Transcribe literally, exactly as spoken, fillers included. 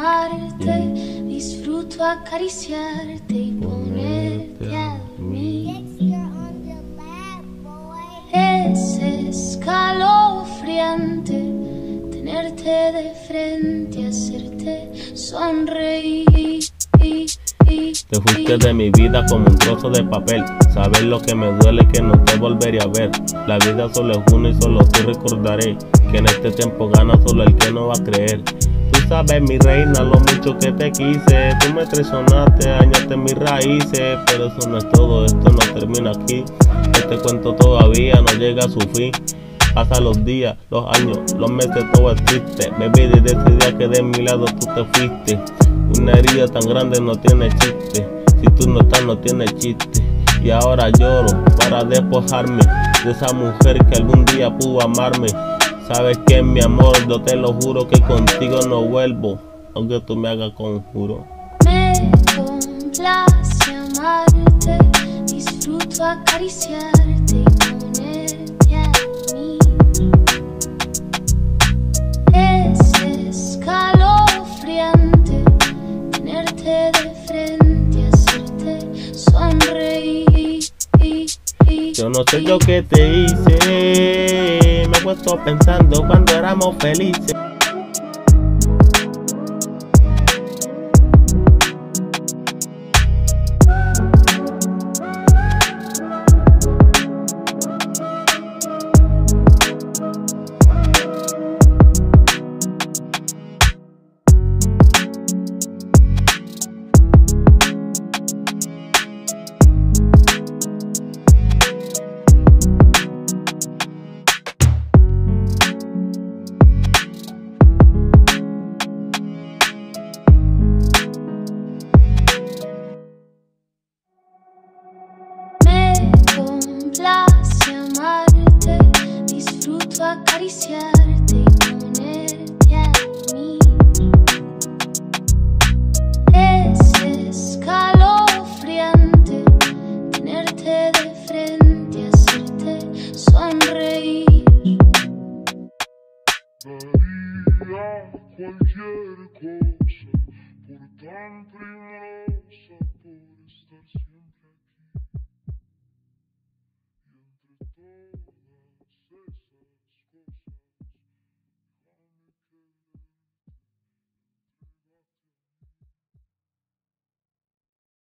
amarte, disfruto acariciarte y ponerte a mí. Es escalofriante tenerte de frente, hacerte sonreír. Te fuiste de mi vida como un trozo de papel. Saber lo que me duele que no te volveré a ver. La vida solo es una y solo tú recordaré que en este tiempo gana solo el que no va a creer. Tú sabes, mi reina, lo mucho que te quise. Tú me traicionaste, dañaste mis raíces. Pero eso no es todo, esto no termina aquí. Este cuento todavía no llega a su fin. Pasan los días, los años, los meses, todo es triste. Baby, desde ese día que de mi lado tú te fuiste. Una herida tan grande no tiene chiste. Si tú no estás no tiene chiste. Y ahora lloro para despojarme de esa mujer que algún día pudo amarme. Sabes que mi amor, yo te lo juro que contigo no vuelvo, aunque tú me hagas conjuro. Me complace amarte, disfruto acariciarte y ponerte a mí. Es escalofriante tenerte de frente, hacerte sonreír. Yo no sé yo qué te hice, me he puesto pensando cuando éramos felices. Complace amarte, disfruto acariciarte y ponerte a mí. Es escalofriante tenerte de frente, hacerte sonreír.